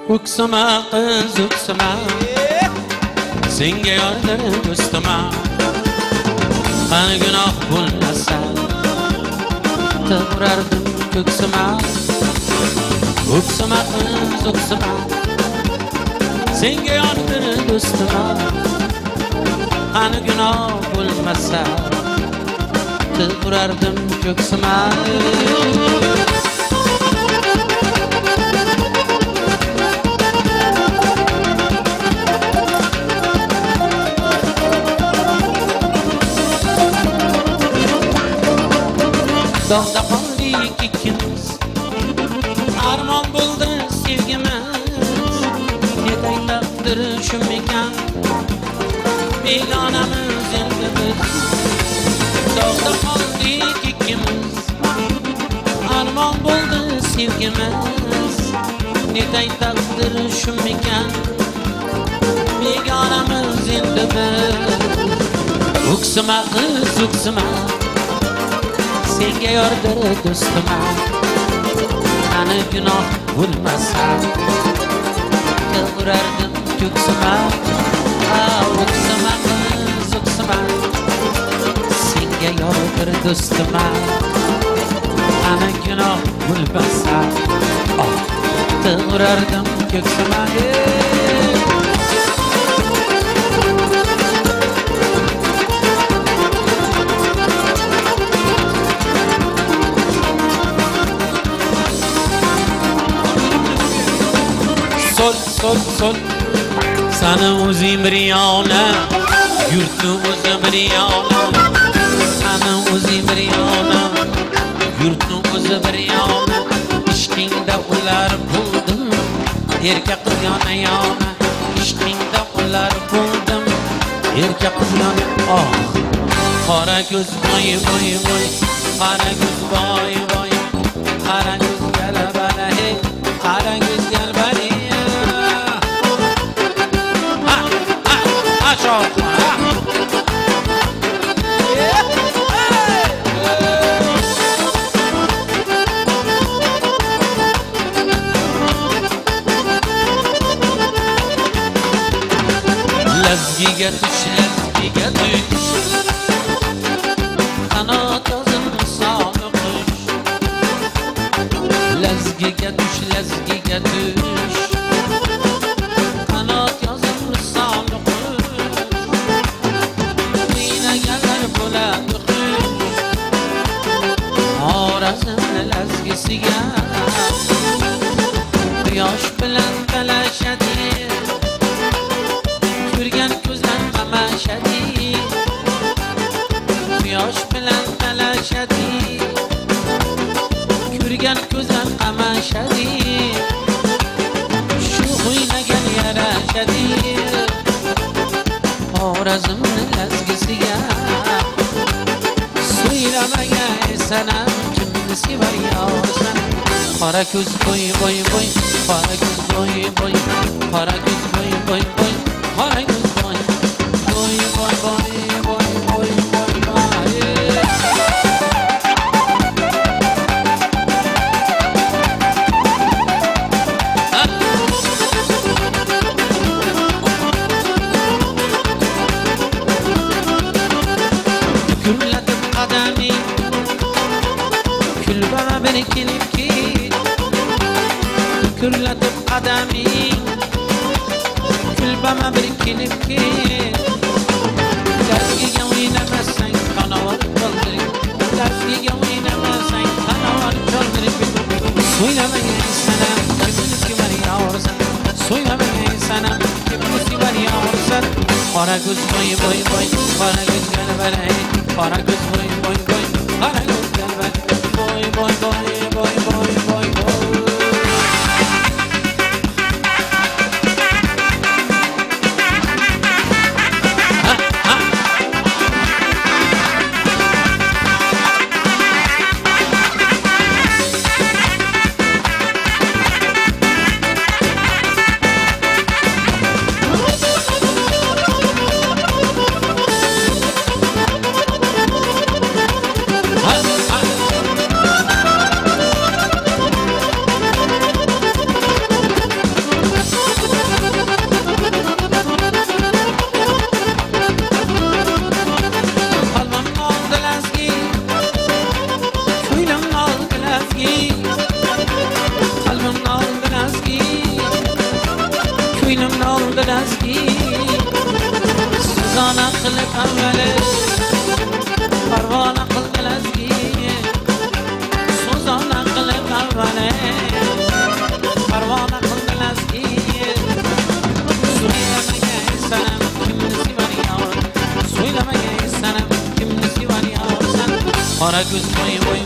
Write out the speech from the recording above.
O'ksama qiz o'ksama senga yordir do'stima qani gunoh bo'lmasa tug'rardim ko'ksima o'ksama qiz o'ksama senga yordir do'stima qani gunoh bo'lmasa tug'rardim ko'ksima Dağda qoldik ikkimiz armon bo'ldi sevgimiz netay taqdir shum ekan begonamiz endi biz Dağda qoldik ikkimiz armon bo'ldi sevgimiz netay taqdir shum ekan begonamiz endi biz o'ksima qiz o'ksima senga yordir do'stima qani gunoh bo'lmasa tug'rardim ko'ksima o'ksima qiz o'ksima senga yordir do'stima qani gunoh bo'lmasa tug'rardim ko'ksima Sol sana o'zing bir yona yurtni o'zi bir yona sana o'zing bir yona yurtni o'zi bir yona ishqingda ular bo'ldim erkak qiz yona yona ishqingda ular bo'ldim erkak qiz yona qora ko'z boy boy boy qora ko'z boy boy qora ko'z galabala hey qora ko'z galabala Lazgiga tush qanot yozim sog'i qush Lazgiga tush qanot yozim sog'i qush o'ynaganlar bo'ladi xush Xorazmni lazgisiga quyosh bilan talashadi Ko'rgan ko'zlar qamashadi quyosh bilan talashadi Ko'rgan ko'zlar qamashadi shu o'ynagan yarashadi Xorazmni lazgisiga so'ylamagay sanam kimni sevar yosan qora ko'z boy boy boy qora ko'z boy boy qora ko'z boy boy boy qora ko'z boy boy boy boy boy boy Kullatib qadaming kulbama bir kelib ket Kullatib qadaming kulbama bir kelib ket Dargiga o'ynamasang qanot qoldiring Dargiga o'ynamasang qanot qoldiring So'ylamagay sanam kimni sevar yorsan So'ylamagay sanam kimni sevar yorsan Qora ko'z boy boy boy qora ko'z galbala qora ko'z boy boy boy qora ko'z galbala boy boy boy boy boy boy Kara göz vay vay